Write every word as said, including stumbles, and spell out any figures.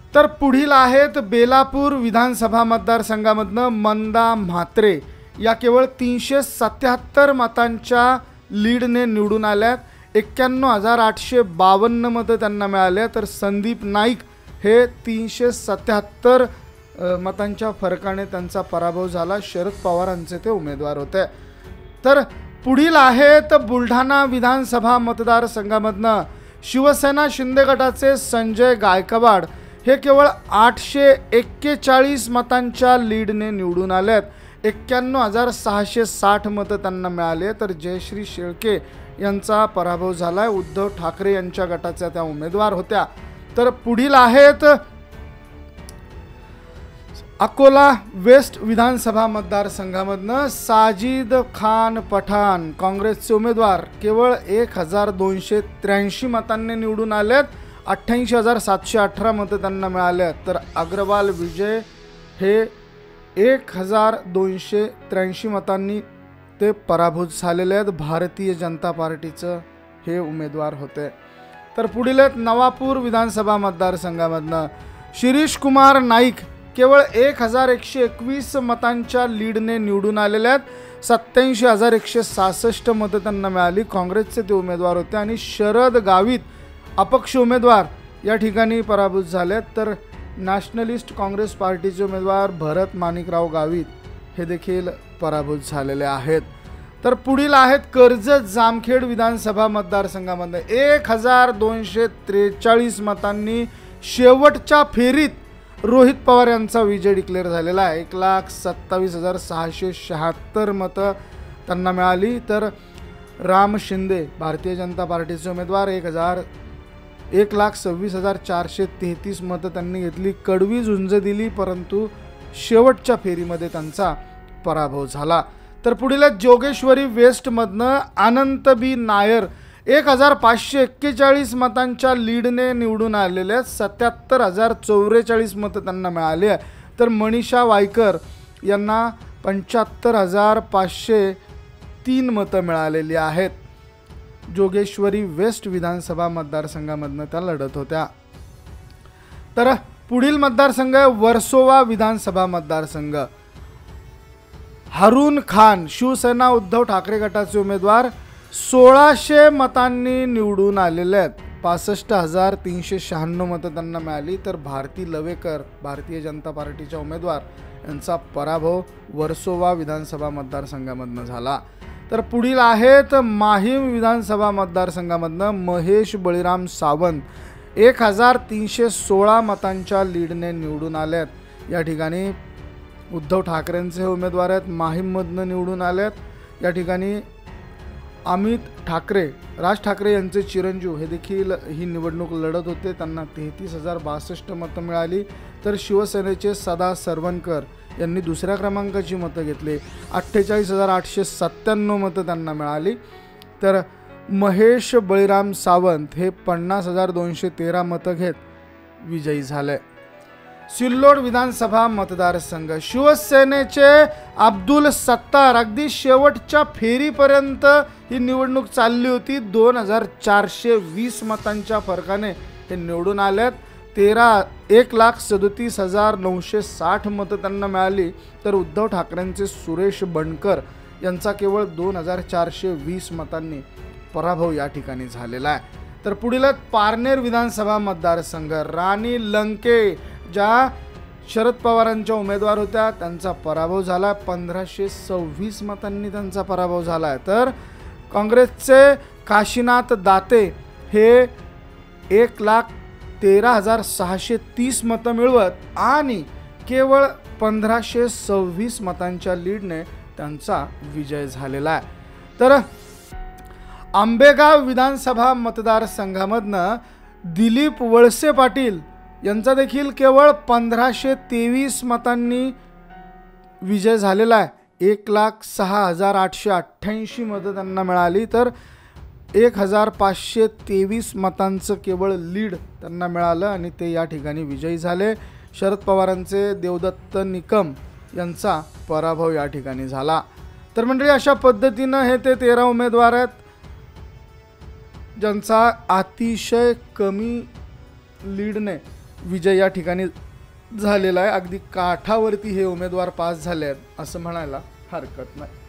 तर पुढील आहेत बेलापूर विधानसभा मतदारसंघामधनं मंदा म्हात्रे या केवळ तीनशे सत्याहत्तर मतांच्या लीडने निवडून आल्यात। एक्क्याण्णव हजार आठशे बावन्न मतं त्यांना मिळाले। तर संदीप नाईक हे तीनशे सत्याहत्तर मतांच्या फरकाने त्यांचा पराभव झाला। शरद पवारांचे ते उमेदवार होते। तर पुढील आहेत बुलढाणा विधानसभा मतदारसंघामधनं शिवसेना शिंदे गटाचे संजय गायकवाड हे केवळ आठशे एक्केचाळीस मतांच्या लीडने निवडून आलेत। एक्क्याण्णव हजार सहाशे साठ मतं त्यांना मिळाले। तर जयश्री शेळके यांचा पराभव झालाय। उद्धव ठाकरे यांच्या गटाच्या त्या उमेदवार होत्या। तर पुढील आहेत अकोला वेस्ट विधानसभा मतदारसंघामधनं साजिद खान पठाण काँग्रेसचे उमेदवार केवळ एक हजार दोनशे त्र्याऐंशी मतांनी निवडून आलेत। अठ्ठ्याऐंशी हजार सातशे अठरा मतं त्यांना मिळाले। तर अग्रवाल विजय हे एक हजार दोनशे त्र्याऐंशी मतांनी ते पराभूत झालेले आहेत। भारतीय जनता पार्टीचं हे उमेदवार होते। तर पुढील आहेत नवापूर विधानसभा मतदारसंघामधनं शिरीष कुमार नाईक केवळ एक हजार एकशे एकवीस मतांच्या लीडने निवडून आलेले आहेत। सत्याऐंशी हजार एकशे सहासष्ट मतं त्यांना मिळाली। काँग्रेसचे ते उमेदवार होते आणि शरद गावित अपक्ष उमेदवार या ठिकाणी पराभूत झालेत। तर नॅशनलिस्ट काँग्रेस पार्टीचे उमेदवार भरत माणिकराव गावित हे देखील पराभूत झालेले आहेत। तर पुढील आहेत कर्जत जामखेड विधानसभा मतदारसंघामध्ये एक हजार दोनशे त्रेचाळीस मतांनी शेवटच्या फेरीत रोहित पवार यांचा विजय डिक्लेअर झालेला आहे। एक लाख सत्तावीस हजार सहाशे शहात्तर मतं त्यांना मिळाली। तर राम शिंदे भारतीय जनता पार्टीचे उमेदवार एक हजार एक लाख सव्वीस हजार चारशे तेहतीस मतं त्यांनी घेतली। कडवी झुंज दिली परंतु शेवटच्या फेरीमध्ये त्यांचा पराभव झाला। तर पुढील जोगेश्वरी वेस्टमधनं अनंत बी नायर एक हजार पाचशे एक्केचाळीस मतांच्या लीडने निवडून आलेले आहेत। सत्याहत्तर हजार चौवेचाळीस मतं त्यांना मिळाले। तर मनीषा वायकर यांना पंच्याहत्तर हजार पाचशे तीन मतं मिळालेली आहेत। जोगेश्वरी वेस्ट विधानसभा मतदारसंघामधनं त्या लढत होत्या। तर पुढील मतदारसंघ आहे वर्सोवा विधानसभा मतदारसंघ। हारून खान शिवसेना उद्धव ठाकरे गटाचे उमेदवार सोळाशे मतांनी निवडून आलेले आहेत। पासष्ट हजार तीनशे शहाण्णव मतं त्यांना मिळाली। तर भारती लवेकर भारतीय जनता पार्टीच्या उमेदवार यांचा पराभव वर्सोवा विधानसभा मतदारसंघामधनं झाला। तर पुढील आहेत माहीम विधानसभा मतदारसंघामधनं महेश बळीराम सावंत एक हजार तीनशे सोळा मतांच्या लीडने निवडून आलेत। या ठिकाणी उद्धव ठाकरेंचे उमेदवार आहेत। माहीममधनं निवडून आलेत। या ठिकाणी अमित ठाकरे राज ठाकरे यांचे चिरंजीव हे देखील ही निवडणूक लढत होते। त्यांना तेहतीस हजार बासष्ट मतं मिळाली। तर शिवसेनेचे सदा सरवणकर यांनी दुसऱ्या क्रमांकाची मतं घेतली। अठ्ठेचाळीस हजार आठशे सत्त्याण्णव मतं त्यांना मिळाली। तर महेश बळीराम सावंत हे पन्नास हजार दोनशे तेरा मतं घेत विजयी झाले। सिल्लोड विधानसभा मतदारसंघ शिवसेनेचे अब्दुल सत्तार अगदी शेवटच्या फेरीपर्यंत ही निवडणूक चालली होती। दोन हजार चारशे वीस मतांच्या फरकाने हे निवडून आलेत। तेरा एक लाख सदतीस हजार नऊशे साठ मतं त्यांना मिळाली। तर उद्धव ठाकरेंचे सुरेश बनकर यांचा केवळ दोन हजार चारशे वीस मतांनी पराभव या ठिकाणी झालेला आहे। तर पुढील पारनेर विधानसभा मतदारसंघ राणी लंके ज्या शरद पवारांच्या उमेदवार होत्या त्यांचा पराभव झाला। पंधराशे सव्वीस मतांनी त्यांचा पराभव झाला आहे। तर काँग्रेसचे काशीनाथ दाते हे एक लाख तेरा हजार सहाशे तीस मतं मिळवत आणि केवळ पंधराशे सव्वीस मतांच्या लीडने त्यांचा विजय झालेला आहे। तर आंबेगाव विधानसभा मतदारसंघामधनं दिलीप वळसे पाटील यांचा देखील केवळ पंधराशे तेवीस मतांनी विजय झालेला आहे। एक लाख सहा हजार आठशे अठ्ठ्याऐंशी मतं त्यांना मिळाली। तर एक हजार पाचशे तेवीस मतांचं केवळ लीड त्यांना मिळालं आणि ते या ठिकाणी विजयी झाले। शरद पवारांचे देवदत्त निकम यांचा पराभव या ठिकाणी झाला। तर मंडळी अशा पद्धतीनं हे ते तेरा उमेदवार आहेत ज्यांचा अतिशय कमी लीडने विजय या ठिकाणी झालेला आहे. अगदी काठावरती हे उमेदवार पास झाले आहेत असं म्हणायला हरकत नाही.